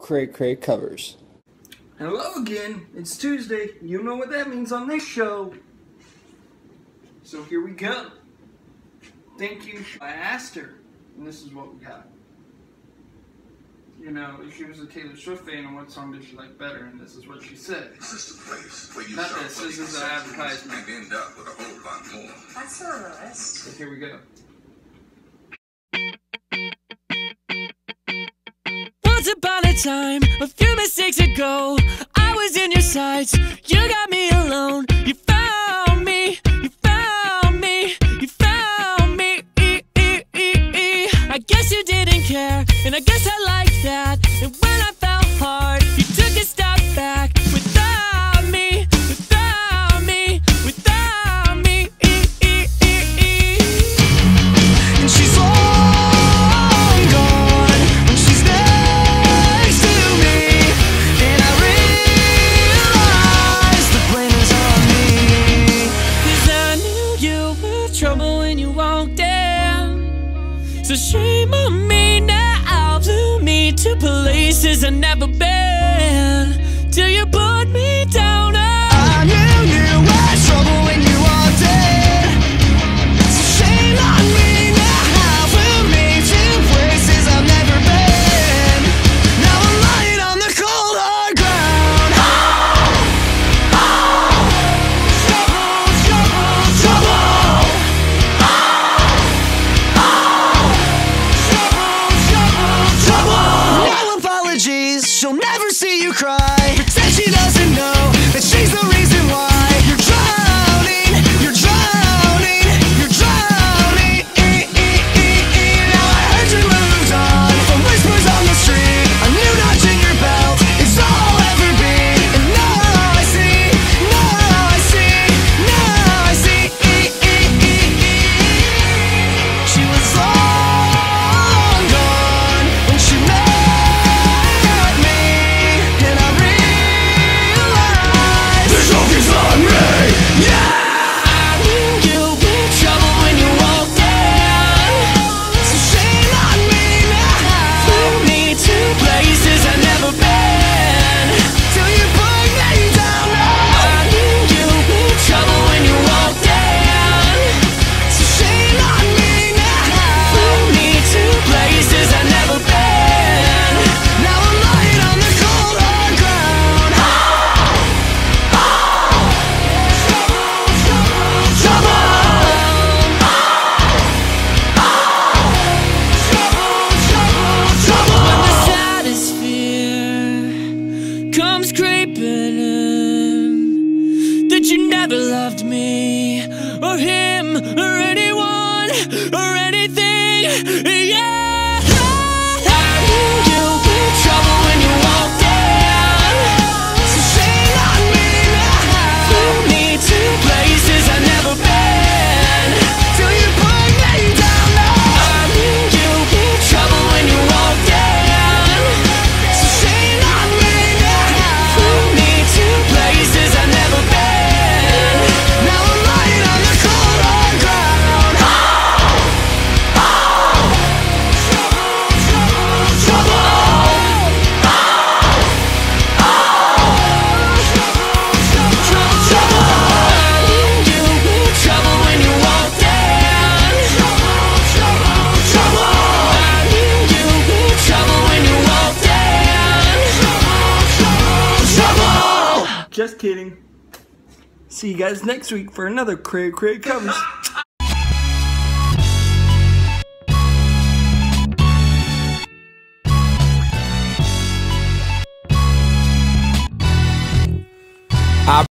CrayCrayCovers. Hello again, it's Tuesday. You know what that means on this show. So here we go. Thank you. I asked her, and this is what we got. You know, if she was a Taylor Swift fan, and what song did she like better? And this is what she said. This is the place where you Not this is an advertisement. and end up with a whole lot more. That's not nice. So here we go. Once upon a time, a few mistakes ago, I was in your sights, you got me alone. You found me, you found me, you found me. I guess you didn't care, and I guess I liked that. And when I fell hard, you took a step back. Without me, without me, without me. And she's long gone, and she's next to me. And I realize the blame is on me. 'Cause I knew you were trouble when you walked in. So shame on me now, blew me to places I've never been, till you put me down. I knew you were trouble when you walked in. So shame on me now, blew me to places I've never been. Now I'm lying on the cold hard ground. Trouble, trouble, trouble. No apologies, she'll never see you cry. Pretend she doesn't know that she's the reason why you're drowning, you're drowning, you're drowning. Now I heard you moved on from whispers on the street. A new notch in your belt, it's all I'll ever be. And now I see, now I see, now I see. She was long gone when she met me, and I realized the joke is on me. Yeah, I knew you were trouble when you walked in. So shame on me now, flew me to places I've never been, till you put me down. I knew you were trouble when you walked in. So shame on me now, flew me to places I've never been. Now I'm lying on the cold hard ground. Trouble. When the saddest fear comes creeping in, that you never loved me, or him, or anyone, or anything, yeah. I knew you were trouble when you walked in. So shame on me now, flew me to places I've never been, till you put me down. I knew you were trouble when you walked in. So shame on me now, flew me to places I've never been. Now I'm lying on the cold hard ground. Just kidding. See you guys next week for another CrayCrayCovers.